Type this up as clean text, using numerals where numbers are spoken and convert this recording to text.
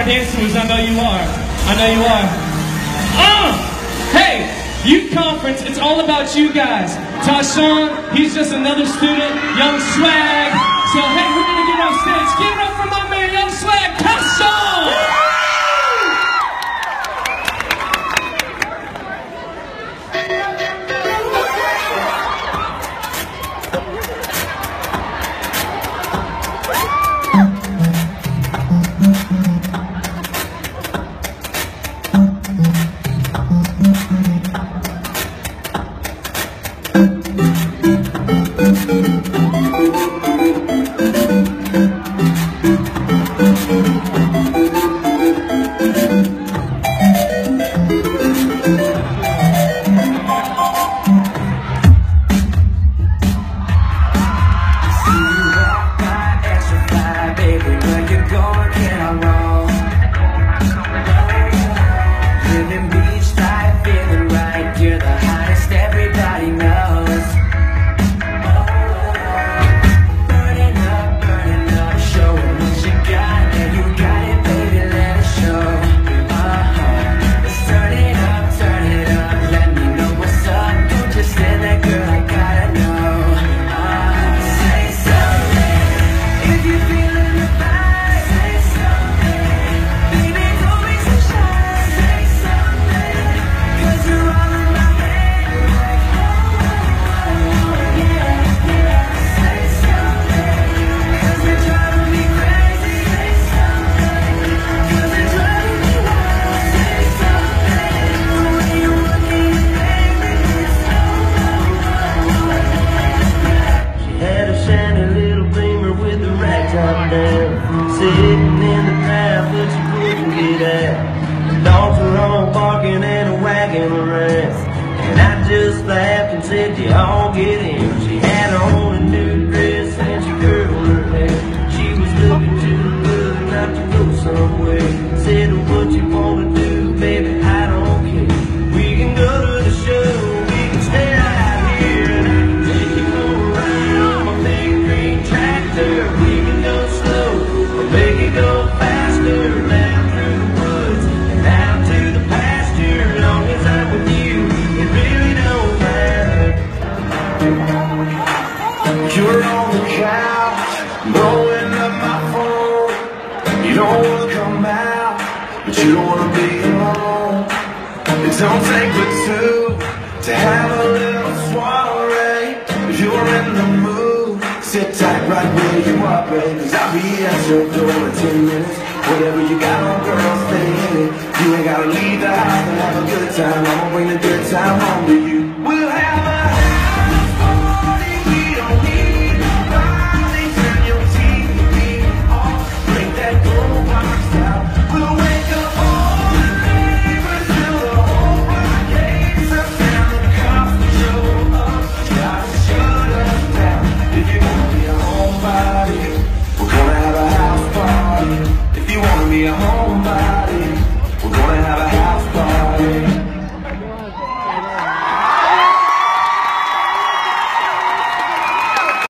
our dance moves. I know you are. I know you are. Hey, youth conference, it's all about you guys. Tashawn, he's just another student. YvngSwag. So hey, we're gonna get on stage. Give it up for my man, YvngSwag. Tashawn! Sitting in the path that you couldn't get at. The dogs were all barking and a wagging around. And I just laughed and said, you all get in. She had on a new dress and she curled her hair. She was looking too good not to go somewhere. Said, what you wanna do, baby, I don't care. We can go to the show, we can stay out here, and I can take you for a ride on my big green tractor. We can go slow, or make it go faster, down through the woods and out to the pasture. As long as I'm with you, it really don't matter. You're on the couch, blowing up my phone. You don't wanna come out, but you don't wanna be alone. It don't take but two to have a little soiree. If you're in the mood, sit tight right where you are, babe, 'cause I'll be at your door in 10 minutes. Whatever you got on, girl, stay in it. You ain't gotta leave the house and have a good time. I'ma bring the good time home to you. We'll have a house party. We don't need nobody. Turn your TV off, break that gold box out. We'll wake up all the neighbors till the whole block hates us. Down the cops will show up, gotta shut us down. If you wanna be a homebody, we're gonna have a house party. If you wanna be a homebody,